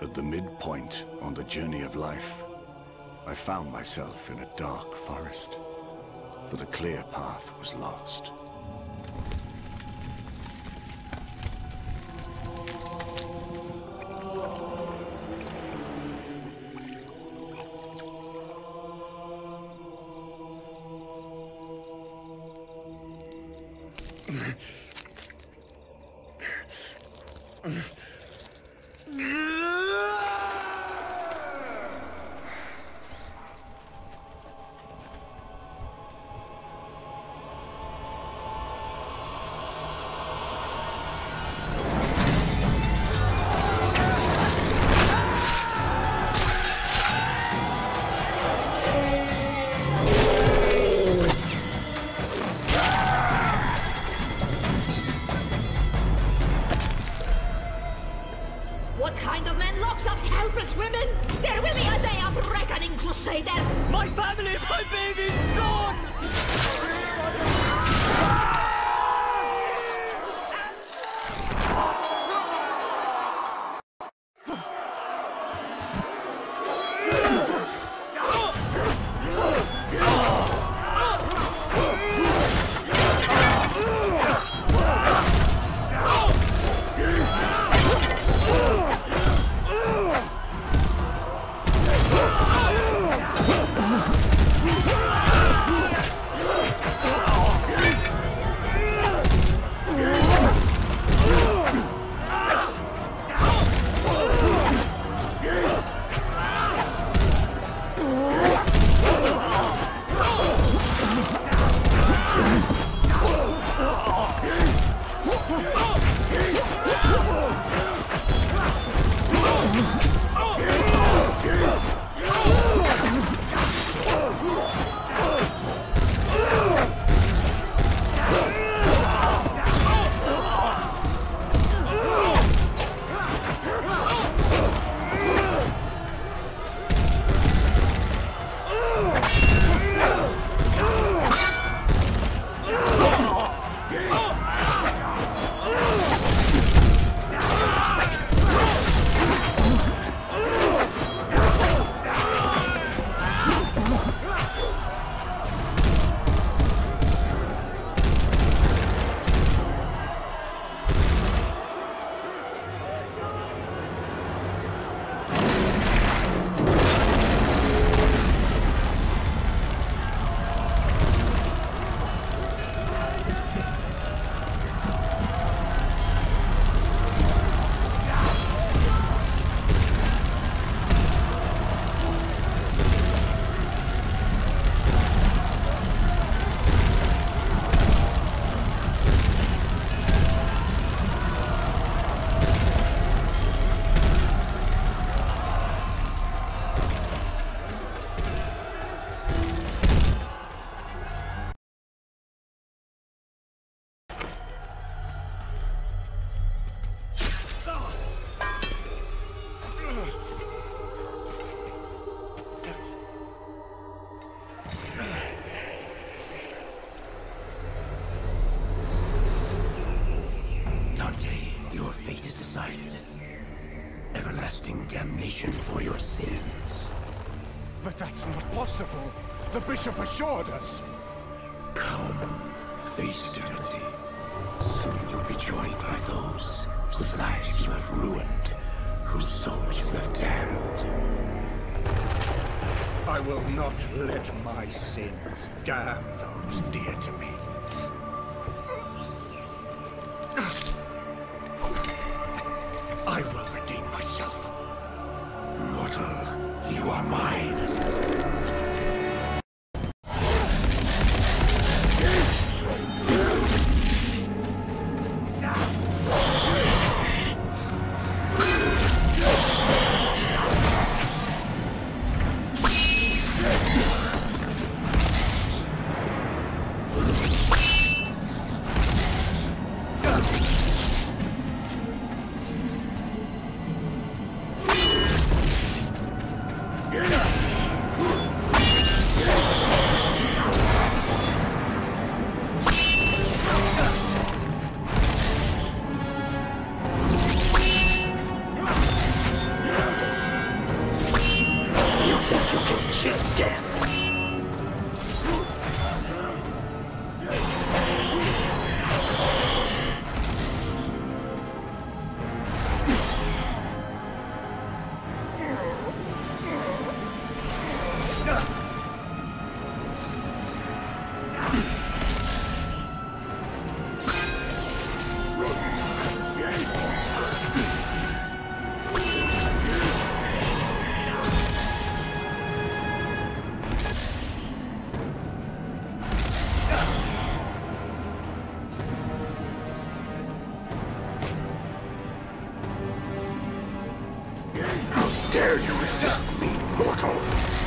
At the midpoint on the journey of life, I found myself in a dark forest, for the clear path was lost. What kind of man locks up helpless women? There will be a day of reckoning, Crusader! My family, my baby's gone! Dante, your fate is decided. Everlasting damnation for your sins. But that's not possible. The bishop assured us. Come, face eternity. Soon you'll be joined by those whose lives you have ruined, whose souls you have damned. I will not let my sins damn those dear to me. I will redeem myself. Mortal, you are mine. wretched death. How dare you resist me, mortal?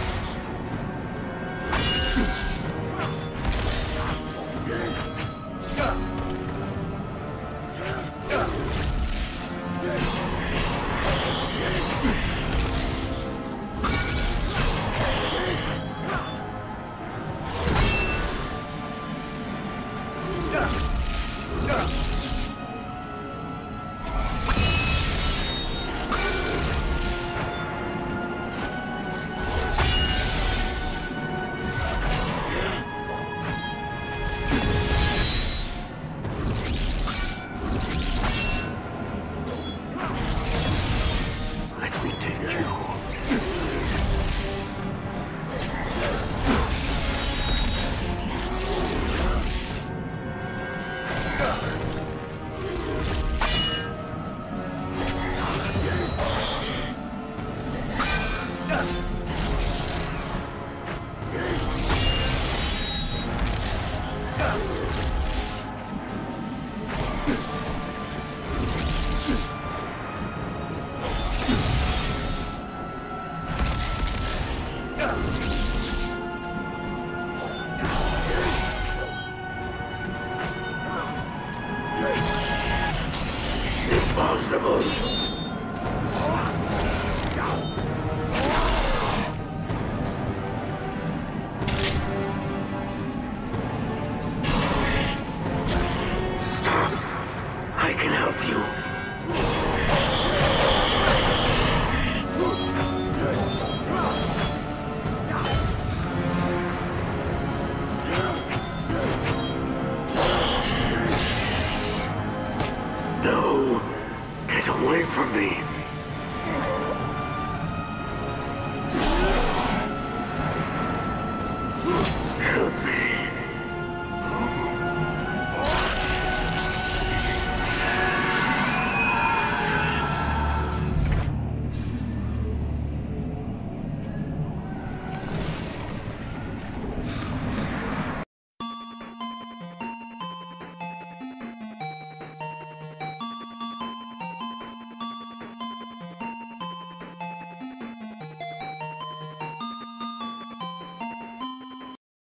Let me take you. Impossible!